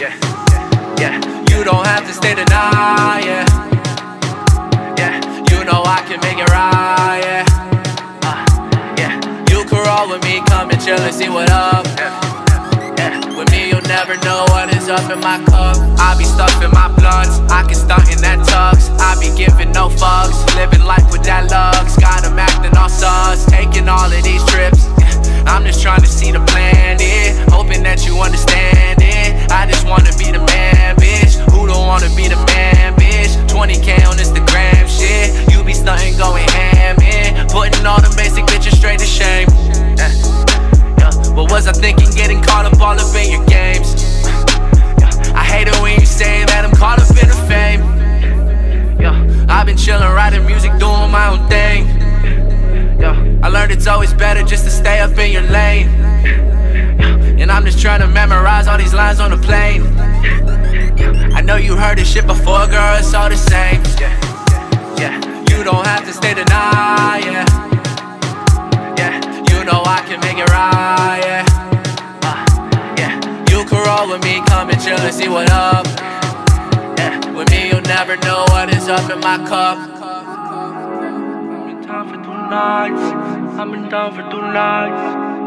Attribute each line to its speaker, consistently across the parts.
Speaker 1: Yeah, yeah. You don't have to stay the night, yeah. Yeah, you know I can make it right, yeah. Yeah, you can roll with me, come and chill and see what up. Yeah, with me you'll never know what is up in my cup. I be stuffing my blunts, I can stunt in that tux. I be giving no fucks, living life with that lux. Got 'em acting all sus, taking all of these trips. I'm just trying to see the planet, hoping that you understand it. I just wanna be the man, bitch. Who don't wanna be the man, bitch? 20K on Instagram, shit. You be stunting, going ham in, putting all the basic bitches straight to shame. What was I thinking, getting caught up all up in your games? I hate it when you say that I'm caught up in the fame. I've been chillin', writing music, doing my own thing. I learned it's always better just to stay up in your lane. And I'm just trying to memorize all these lines on the plane. I know you heard this shit before, girl, it's all the same. Yeah, you don't have to stay the night, yeah. Yeah, you know I can make it right, yeah. Yeah, you can roll with me, come and chill and see what up. Yeah, with me you'll never know what is up in my cup. I'm in town for 2 nights. I'm in town for 2 nights.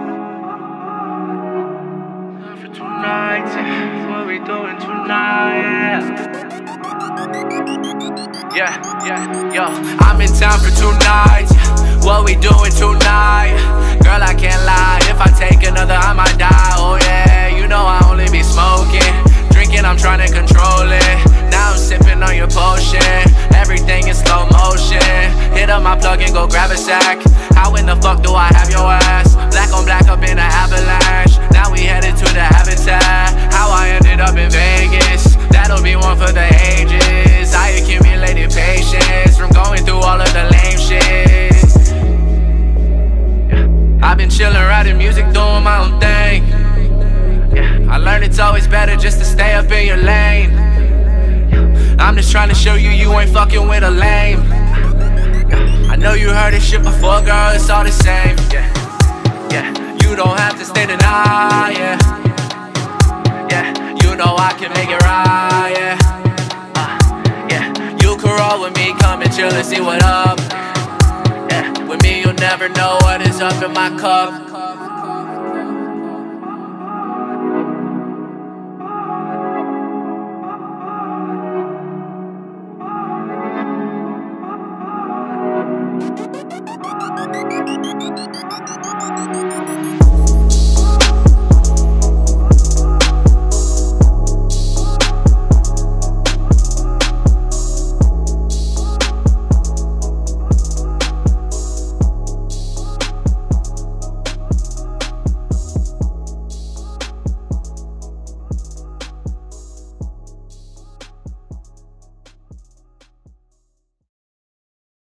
Speaker 1: For 2 nights. What we doing tonight? Yeah, yo. I'm in town for 2 nights. What we doing tonight? Girl, I can't lie. If I take another, I might die. Oh yeah, you know I only be smoking. Drinking, I'm trying to control it. Now I'm sipping on your potion. Everything in slow motion. Hit up my plug and go grab a sack. How in the fuck do I have your ass? Black on black up in an avalanche. Now we headed to the habitat. How I ended up in Vegas, that'll be one for the ages. I accumulated patience from going through all of the lame shit. I've been chillin', writing music, doing my own thing. I learned it's always better just to stay up in your lane. I'm just trying to show you you ain't fucking with a lame. I know you heard this shit before, girl, it's all the same. Yeah, you don't have to stay the night, yeah. Yeah, you know I can make it right, yeah. Yeah, you can roll with me, come and chill and see what up. Yeah, with me you'll never know what is up in my cup.